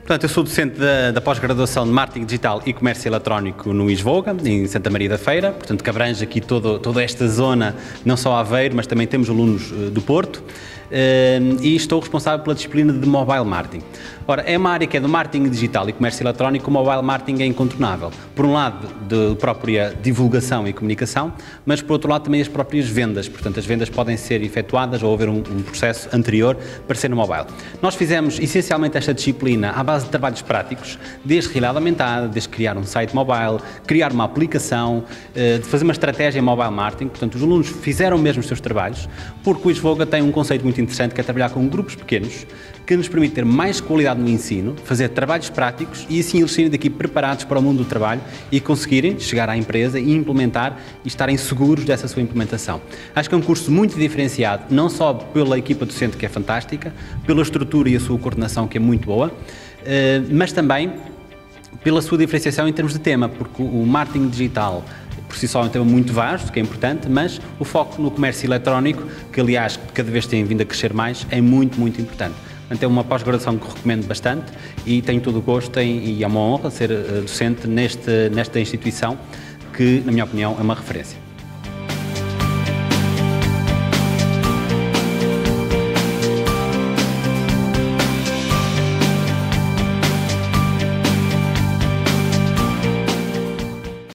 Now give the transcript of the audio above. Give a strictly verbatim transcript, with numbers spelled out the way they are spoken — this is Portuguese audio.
Portanto, eu sou docente da, da pós-graduação de Marketing Digital e Comércio Eletrónico no ISVOGA, em Santa Maria da Feira, portanto que abrange aqui todo, toda esta zona, não só Aveiro, mas também temos alunos uh, do Porto. Uh, e estou responsável pela disciplina de Mobile Marketing. Ora, é uma área que é do Marketing Digital e Comércio Eletrónico, o Mobile Marketing é incontornável. Por um lado, de própria divulgação e comunicação, mas por outro lado também as próprias vendas. Portanto, as vendas podem ser efetuadas ou haver um, um processo anterior para ser no mobile. Nós fizemos essencialmente esta disciplina à base de trabalhos práticos, desde realidade aumentada, desde criar um site mobile, criar uma aplicação, uh, de fazer uma estratégia em mobile marketing. Portanto, os alunos fizeram mesmo os seus trabalhos, porque o ISVOGA tem um conceito muito interessante que é trabalhar com grupos pequenos, que nos permite ter mais qualidade no ensino, fazer trabalhos práticos e assim eles saírem daqui preparados para o mundo do trabalho e conseguirem chegar à empresa e implementar e estarem seguros dessa sua implementação. Acho que é um curso muito diferenciado, não só pela equipa docente que é fantástica, pela estrutura e a sua coordenação que é muito boa, mas também pela sua diferenciação em termos de tema, porque o marketing digital por si só é um tema muito vasto, que é importante, mas o foco no comércio eletrónico, que aliás cada vez tem vindo a crescer mais, é muito, muito importante. Portanto, é uma pós-graduação que recomendo bastante e tenho todo o gosto em, e é uma honra ser docente neste, nesta instituição que, na minha opinião, é uma referência.